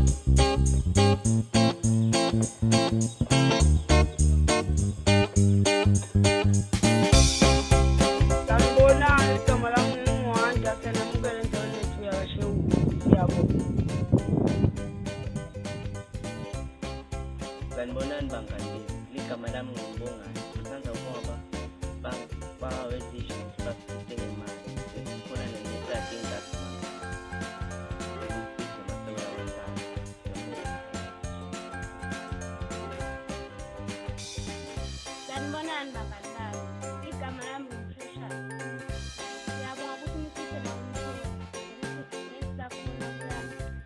Sanbonan bangkandi, lika madam ngumbunga, nanti apa bang power vision seperti tema, kurang lebih tingkat. Sanbonan bangkandi, lika madam ngumbunga, ya bawa pun kita bangun, kita kumpulkan.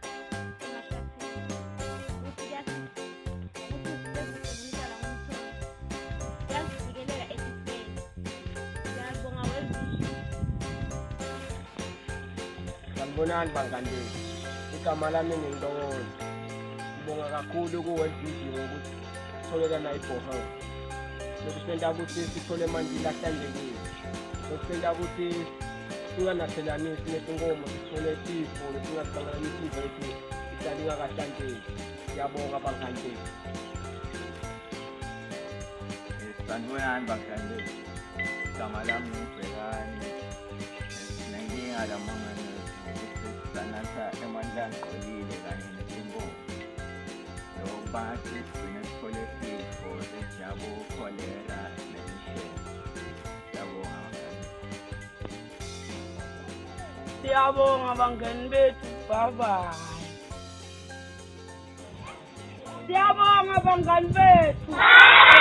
Sanbonan bangkandi, ika malamin indongon, bunga kakulo ko World Vision ukuthi soleka na ipoha. Sokusenda ukuthi sithole manje lahlangene. Sokusenda ukuthi singanathelani sinesingomo sithole isifo lesingahlangana isifo lethi isalinga kahlanzeni. Siyabonga bangkandi. Sanbonan bangkandi, kamalam ngibhekani ada mga nasa emandan kolile kanye nesimbo lo basi kuneskoleti for jabo kolera nemishe jabo siyabonga bangani bethu bye siyabonga bangani bethu